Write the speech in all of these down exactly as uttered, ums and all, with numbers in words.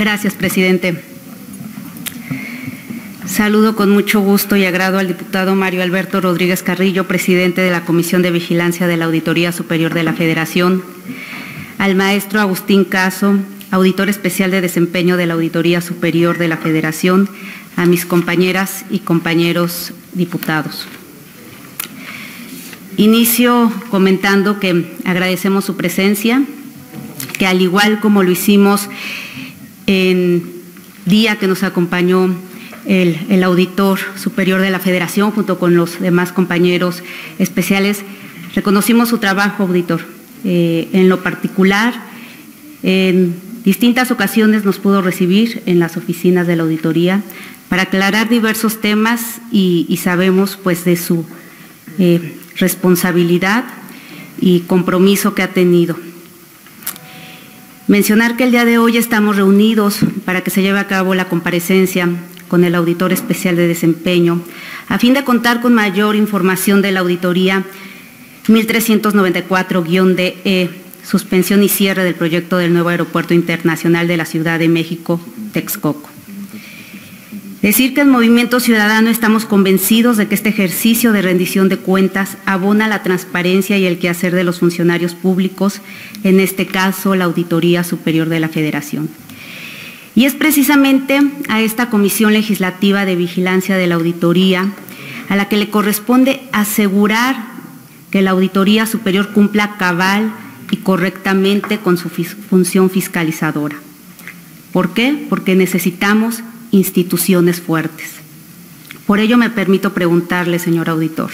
Gracias, presidente. Saludo con mucho gusto y agrado al diputado Mario Alberto Rodríguez Carrillo, presidente de la Comisión de Vigilancia de la Auditoría Superior de la Federación, al maestro Agustín Caso, auditor especial de desempeño de la Auditoría Superior de la Federación, a mis compañeras y compañeros diputados. Inicio comentando que agradecemos su presencia, que al igual como lo hicimos en día que nos acompañó el, el auditor superior de la Federación junto con los demás compañeros especiales, reconocimos su trabajo, auditor. Eh, en lo particular, en distintas ocasiones nos pudo recibir en las oficinas de la auditoría para aclarar diversos temas y, y sabemos pues de su eh, responsabilidad y compromiso que ha tenido. Mencionar que el día de hoy estamos reunidos para que se lleve a cabo la comparecencia con el auditor especial de desempeño, a fin de contar con mayor información de la auditoría mil trescientos noventa y cuatro guión D E, suspensión y cierre del proyecto del nuevo Aeropuerto Internacional de la Ciudad de México, Texcoco. Decir que en Movimiento Ciudadano estamos convencidos de que este ejercicio de rendición de cuentas abona la transparencia y el quehacer de los funcionarios públicos, en este caso la Auditoría Superior de la Federación. Y es precisamente a esta Comisión Legislativa de Vigilancia de la Auditoría a la que le corresponde asegurar que la Auditoría Superior cumpla cabal y correctamente con su función fiscalizadora. ¿Por qué? Porque necesitamos instituciones fuertes. Por ello me permito preguntarle, señor auditor,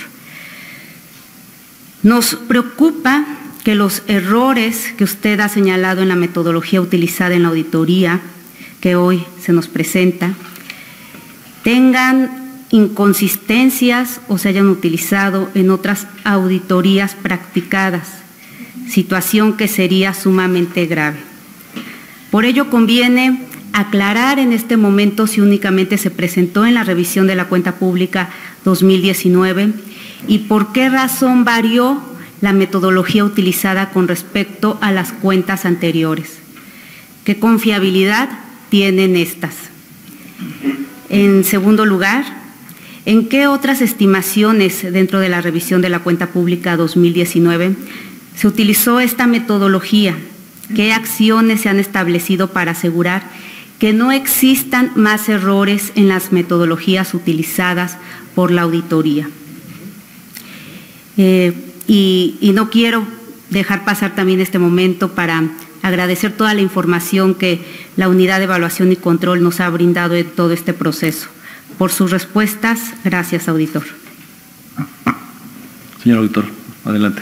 nos preocupa que los errores que usted ha señalado en la metodología utilizada en la auditoría que hoy se nos presenta tengan inconsistencias o se hayan utilizado en otras auditorías practicadas, situación que sería sumamente grave. Por ello conviene aclarar en este momento si únicamente se presentó en la revisión de la cuenta pública dos mil diecinueve y por qué razón varió la metodología utilizada con respecto a las cuentas anteriores. ¿Qué confiabilidad tienen estas? En segundo lugar, ¿en qué otras estimaciones dentro de la revisión de la cuenta pública dos mil diecinueve se utilizó esta metodología? ¿Qué acciones se han establecido para asegurar que no existan más errores en las metodologías utilizadas por la auditoría? Eh, y, y no quiero dejar pasar también este momento para agradecer toda la información que la Unidad de Evaluación y Control nos ha brindado en todo este proceso. Por sus respuestas, gracias, auditor. Señor auditor, adelante.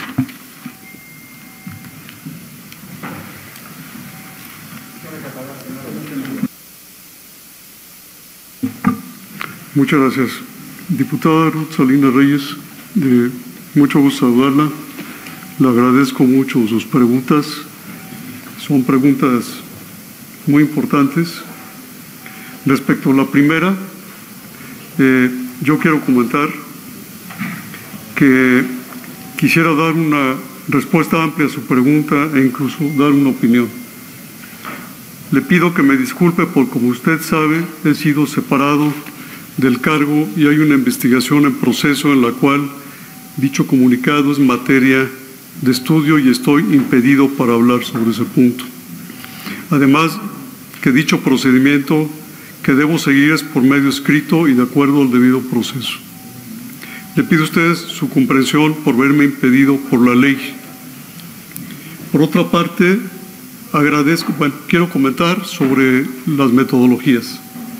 Muchas gracias. Diputada Ruth Salinas Reyes, de mucho gusto saludarla. Le agradezco mucho sus preguntas. Son preguntas muy importantes. Respecto a la primera, eh, yo quiero comentar que quisiera dar una respuesta amplia a su pregunta e incluso dar una opinión. Le pido que me disculpe porque, como usted sabe, he sido separado del cargo y hay una investigación en proceso en la cual dicho comunicado es materia de estudio y estoy impedido para hablar sobre ese punto. Además, que dicho procedimiento que debo seguir es por medio escrito y de acuerdo al debido proceso. Le pido a ustedes su comprensión por verme impedido por la ley. Por otra parte, agradezco, bueno, quiero comentar sobre las metodologías.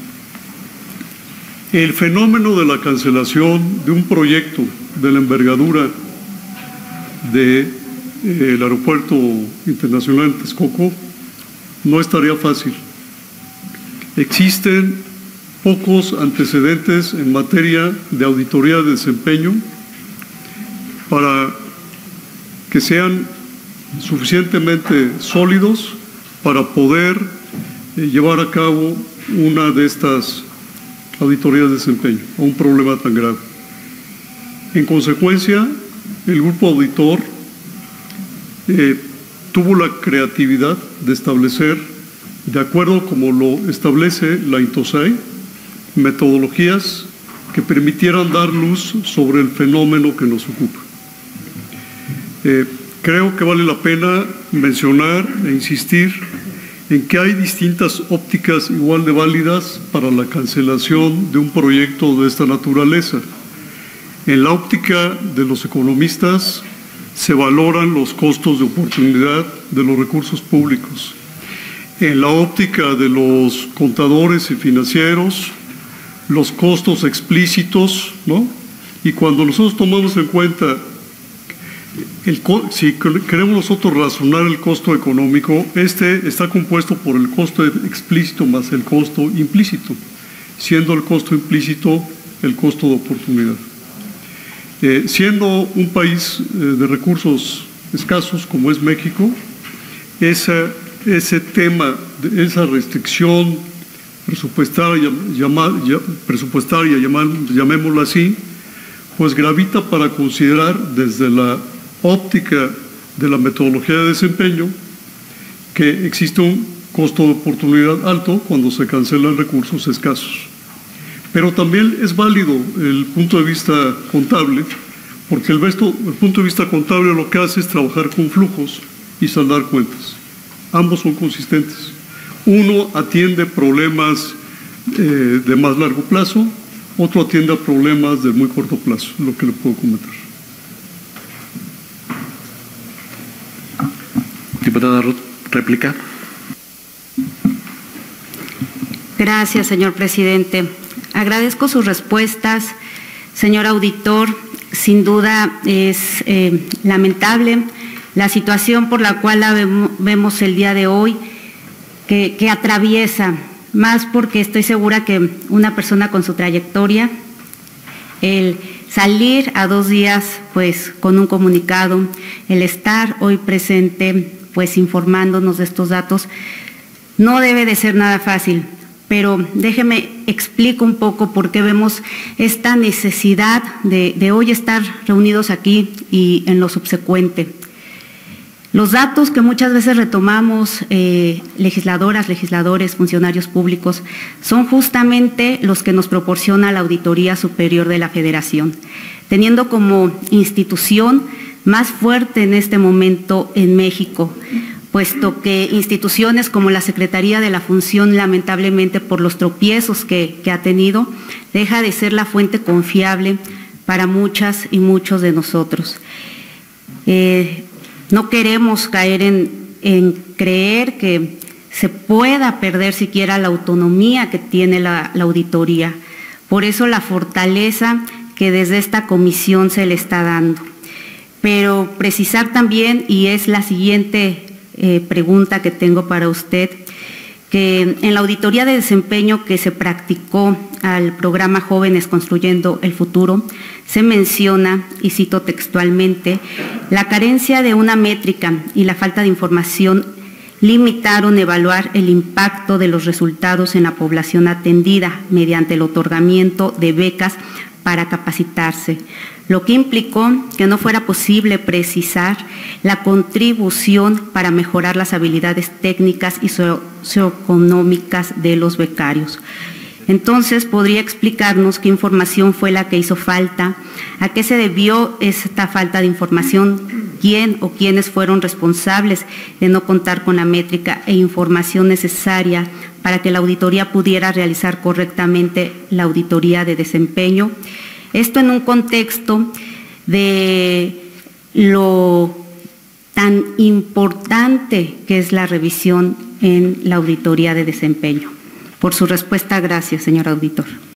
El fenómeno de la cancelación de un proyecto de la envergadura del de, eh, Aeropuerto Internacional de Texcoco no es tarea fácil. Existen pocos antecedentes en materia de auditoría de desempeño para que sean suficientemente sólidos para poder eh, llevar a cabo una de estas auditorías de desempeño a un problema tan grave. En consecuencia, el grupo auditor eh, tuvo la creatividad de establecer de acuerdo como lo establece la INTOSAI, metodologías que permitieran dar luz sobre el fenómeno que nos ocupa. Eh, creo que vale la pena mencionar e insistir en que hay distintas ópticas igual de válidas para la cancelación de un proyecto de esta naturaleza. En la óptica de los economistas se valoran los costos de oportunidad de los recursos públicos. En la óptica de los contadores y financieros, los costos explícitos, ¿no? Y cuando nosotros tomamos en cuenta, el, si queremos nosotros razonar el costo económico, este está compuesto por el costo explícito más el costo implícito, siendo el costo implícito el costo de oportunidad. Eh, siendo un país eh, de recursos escasos como es México, esa, ese tema, esa restricción presupuestaria, llama, presupuestaria llama, llamémosla así, pues gravita para considerar desde la óptica de la metodología de desempeño que existe un costo de oportunidad alto cuando se cancelan recursos escasos. Pero también es válido el punto de vista contable, porque el, resto, el punto de vista contable lo que hace es trabajar con flujos y saldar cuentas. Ambos son consistentes. Uno atiende problemas eh, de más largo plazo, otro atiende a problemas de muy corto plazo, lo que le puedo comentar. Diputada Ruth, réplica. Gracias, señor presidente. Agradezco sus respuestas, señor auditor. Sin duda es eh, lamentable la situación por la cual la vemos el día de hoy, que, que atraviesa, más porque estoy segura que una persona con su trayectoria, el salir a dos días pues con un comunicado, el estar hoy presente pues informándonos de estos datos, no debe de ser nada fácil. Pero déjeme explico un poco por qué vemos esta necesidad de, de hoy estar reunidos aquí y en lo subsecuente. Los datos que muchas veces retomamos, eh, legisladoras, legisladores, funcionarios públicos, son justamente los que nos proporciona la Auditoría Superior de la Federación, teniendo como institución más fuerte en este momento en México, puesto que instituciones como la Secretaría de la Función, lamentablemente por los tropiezos que, que ha tenido, deja de ser la fuente confiable para muchas y muchos de nosotros. Eh, no queremos caer en, en creer que se pueda perder siquiera la autonomía que tiene la, la auditoría. Por eso la fortaleza que desde esta comisión se le está dando. Pero precisar también, y es la siguiente Eh, pregunta que tengo para usted, que en la auditoría de desempeño que se practicó al programa Jóvenes Construyendo el Futuro, se menciona, y cito textualmente, la carencia de una métrica y la falta de información limitaron evaluar el impacto de los resultados en la población atendida mediante el otorgamiento de becas para capacitarse, lo que implicó que no fuera posible precisar la contribución para mejorar las habilidades técnicas y socioeconómicas de los becarios. Entonces, ¿podría explicarnos qué información fue la que hizo falta? ¿A qué se debió esta falta de información? ¿Quién o quiénes fueron responsables de no contar con la métrica e información necesaria para que la auditoría pudiera realizar correctamente la auditoría de desempeño? Esto en un contexto de lo tan importante que es la revisión en la auditoría de desempeño. Por su respuesta, gracias, señor auditor.